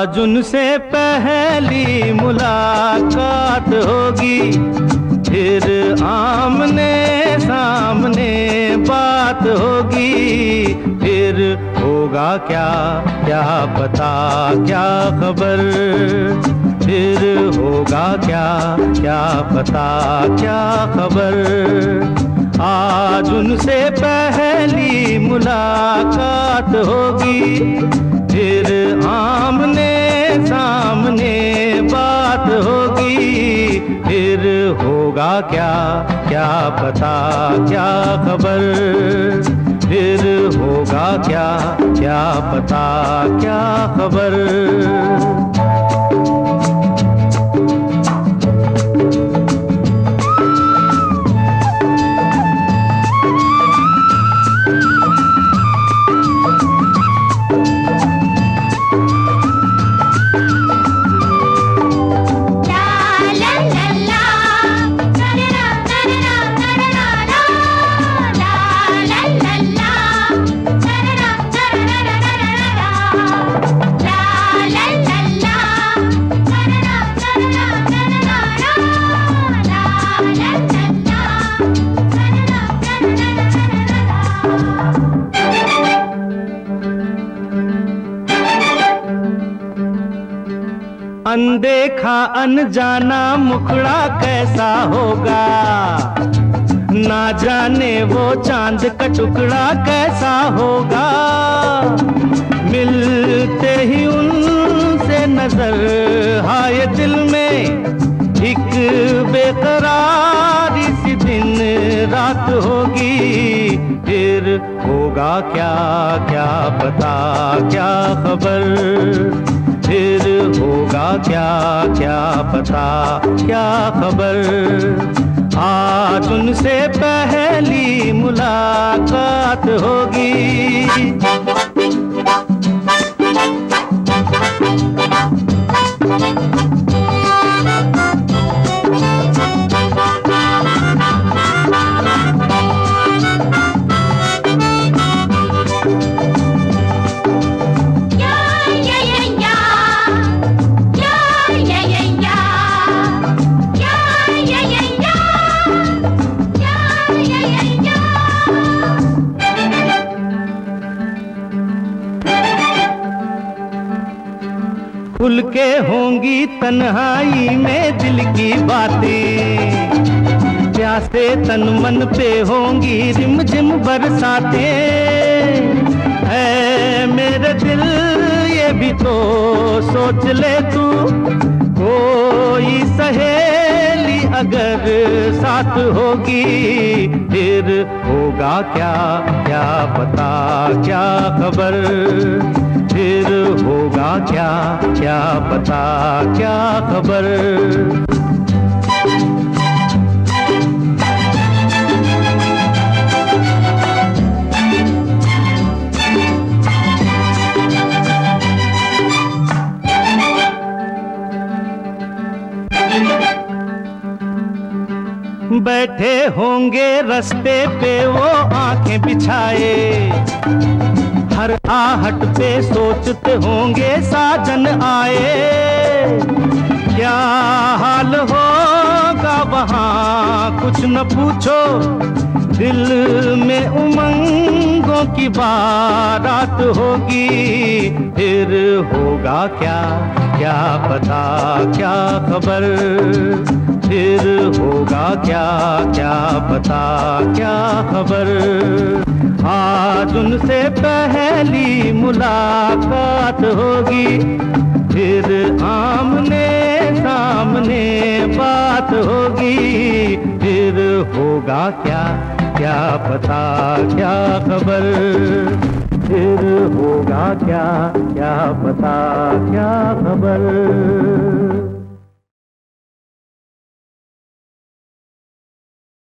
आज उनसे पहली मुलाकात होगी, फिर आमने सामने बात होगी। फिर होगा क्या क्या पता क्या खबर, फिर होगा क्या क्या पता क्या खबर। आज उनसे पहली मुलाकात होगी, फिर आमने सामने बात होगी। फिर होगा क्या क्या पता क्या खबर, फिर होगा क्या क्या पता क्या खबर। अनदेखा अनजाना मुखड़ा कैसा होगा, ना जाने वो चांद का टुकड़ा कैसा होगा। मिलते ही उनसे नजर आए दिल में एक बेकरारी सी दिन रात होगी। फिर होगा क्या क्या पता क्या खबर, फिर होगा क्या क्या पता क्या खबर। आज उनसे पहली मुलाकात होगी। खुल के होंगी तन्हाई में दिल की बातें, प्यासे तन मन पे होंगी रिमझिम बरसातें। है मेरे दिल ये भी तो सोच ले तू, कोई सहेली अगर साथ होगी। फिर होगा क्या क्या पता क्या खबर, फिर होगा क्या क्या पता क्या खबर। बैठे होंगे रास्ते पे वो आंखें बिछाए, हर आहट पे सोचते होंगे साजन आए। क्या हाल होगा वहाँ कुछ न पूछो, दिल में उमंगों की बारात होगी। फिर होगा क्या क्या पता क्या खबर, फिर होगा क्या क्या पता क्या खबर। आज उनसे पहली मुलाकात होगी, फिर आमने सामने बात होगी। फिर होगा क्या क्या पता क्या खबर, फिर होगा क्या क्या पता क्या खबर।